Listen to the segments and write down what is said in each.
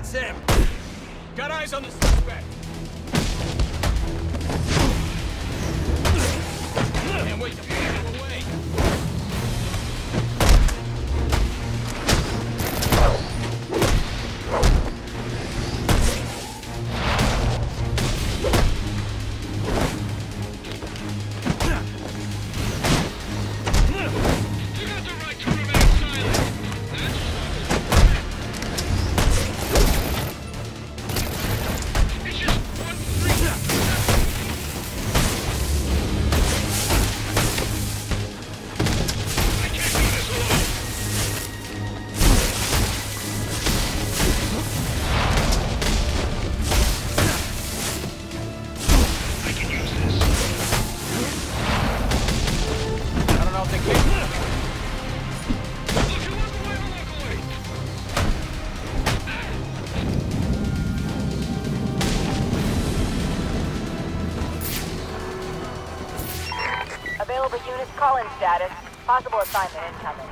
That's him! Got eyes on the suspect! Can't wait to put him away! Available units, call-in status. Possible assignment incoming.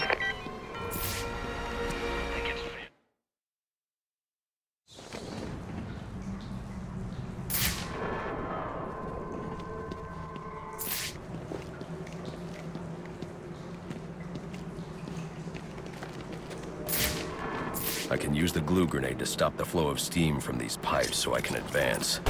I can use the glue grenade to stop the flow of steam from these pipes so I can advance.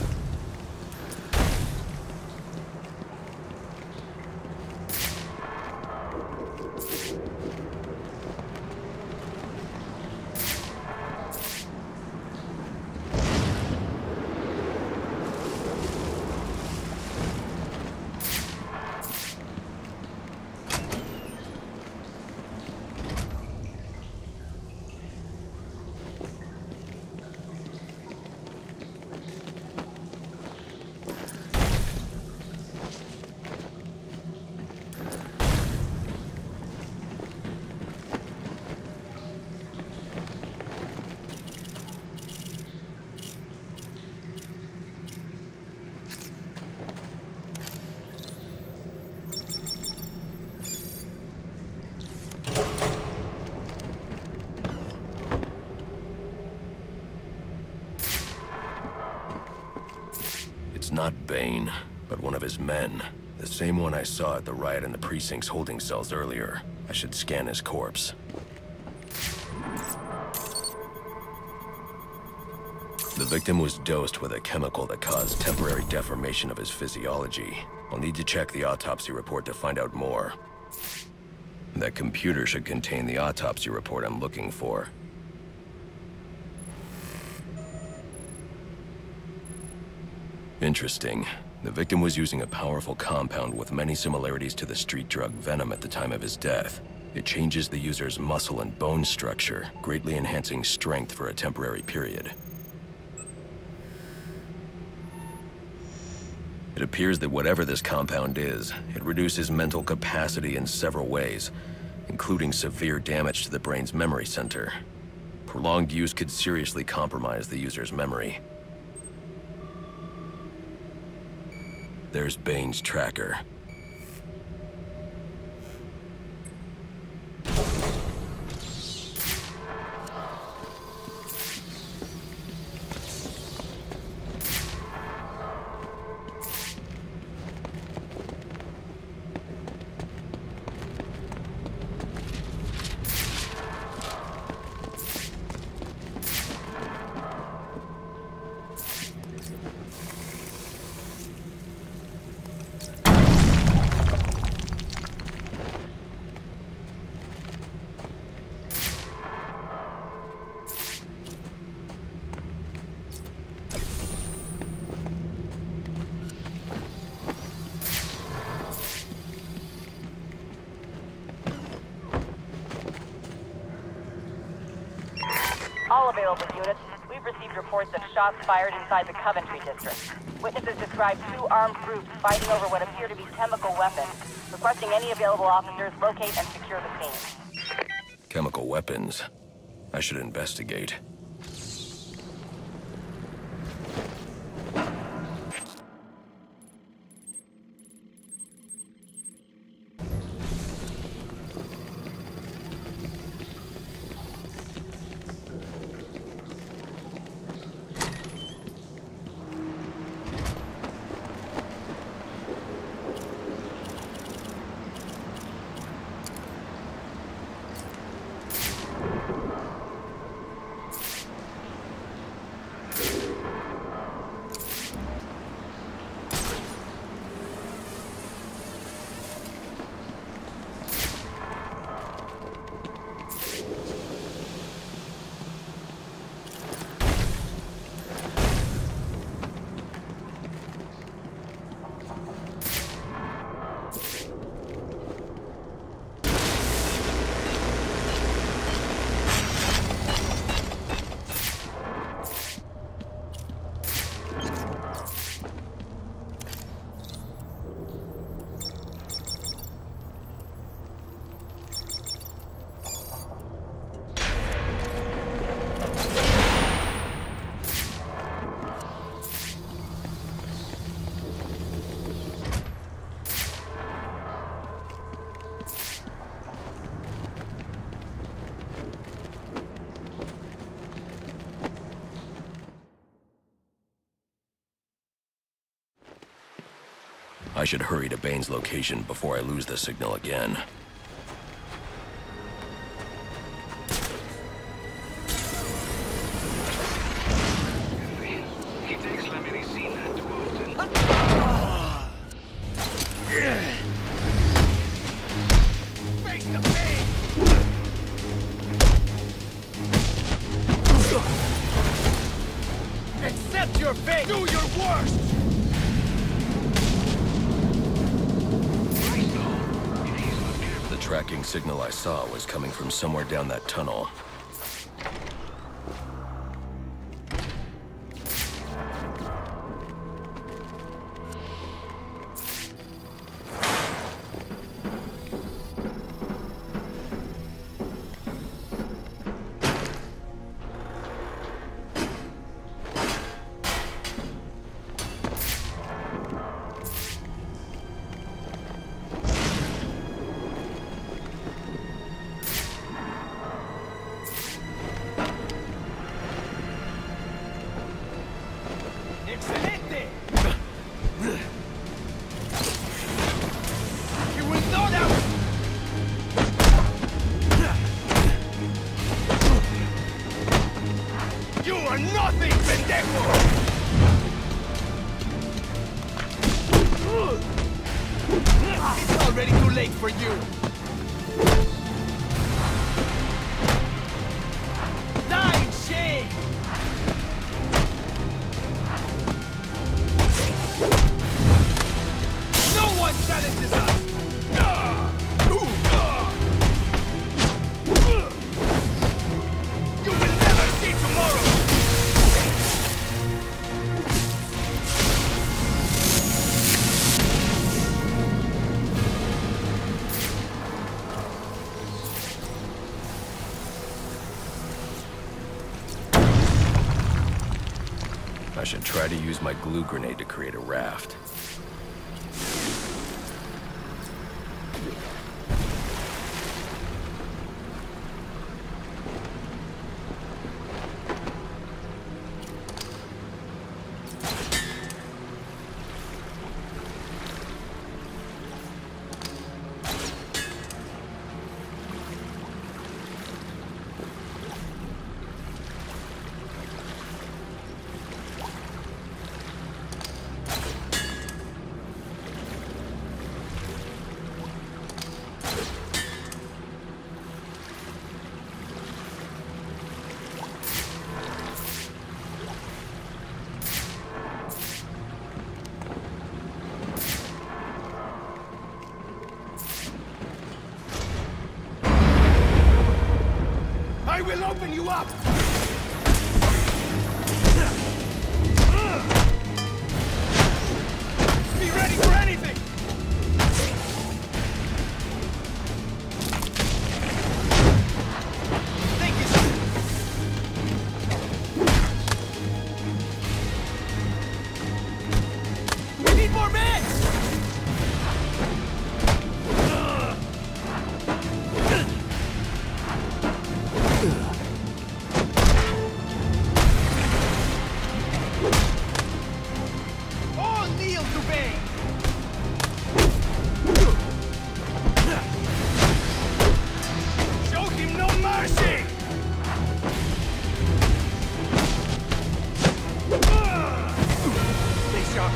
It's not Bane, but one of his men. The same one I saw at the riot in the precinct's holding cells earlier. I should scan his corpse. The victim was dosed with a chemical that caused temporary deformation of his physiology. I'll need to check the autopsy report to find out more. That computer should contain the autopsy report I'm looking for. Interesting. The victim was using a powerful compound with many similarities to the street drug Venom at the time of his death. It changes the user's muscle and bone structure, greatly enhancing strength for a temporary period. It appears that whatever this compound is, it reduces mental capacity in several ways, including severe damage to the brain's memory center. Prolonged use could seriously compromise the user's memory. There's Bane's tracker. All available units, we've received reports of shots fired inside the Coventry district. Witnesses describe two armed groups fighting over what appear to be chemical weapons. Requesting any available officers locate and secure the scene. Chemical weapons. I should investigate. should hurry to Bane's location before I lose the signal again. Accept your fate! Do your worst! The tracking signal I saw was coming from somewhere down that tunnel. ¡Excelente! You will know that! You are nothing, pendejo! It's already too late for you! Die in shame! No one challenges us! You will never see tomorrow! I should try to use my glue grenade to create a raft. I will open you up! Be ready for anything! Thank you, sir. We need more men! All kneel to Bane! Show him no mercy! Stay sharp.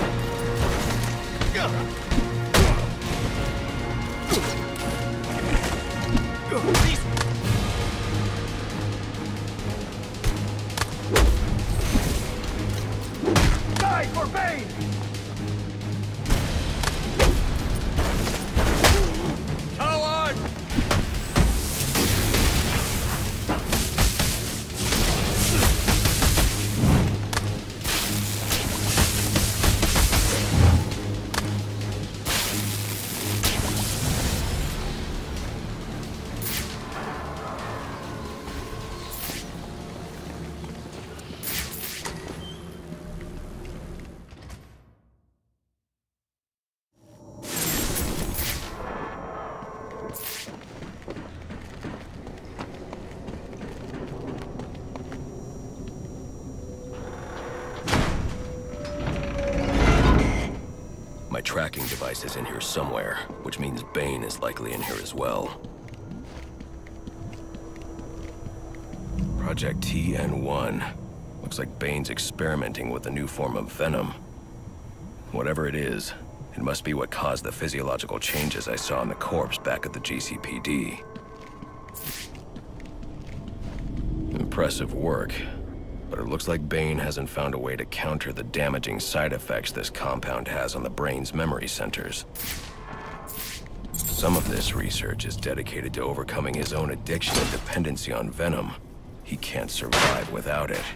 Please. Die for Bane! Coward! tracking device is in here somewhere, which means Bane is likely in here as well. Project TN1. Looks like Bane's experimenting with a new form of venom. Whatever it is, it must be what caused the physiological changes I saw in the corpse back at the GCPD. Impressive work, but it looks like Bane hasn't found a way to counter the damaging side effects this compound has on the brain's memory centers. Some of this research is dedicated to overcoming his own addiction and dependency on venom. He can't survive without it.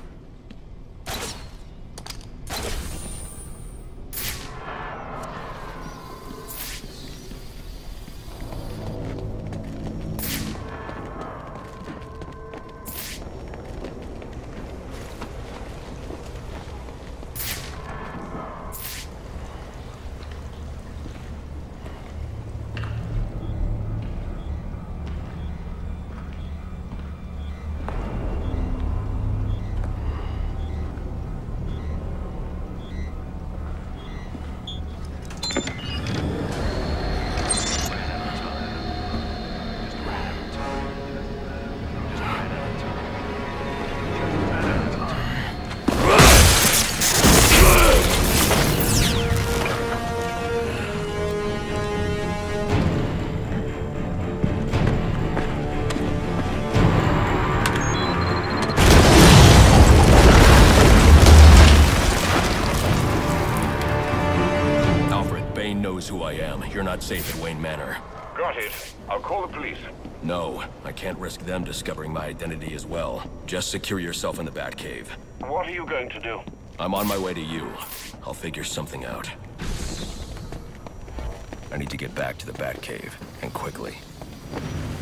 Who I am. You're not safe at Wayne Manor. Got it. I'll call the police. No, I can't risk them discovering my identity as well. Just secure yourself in the Batcave. What are you going to do? I'm on my way to you. I'll figure something out. I need to get back to the Batcave, and quickly.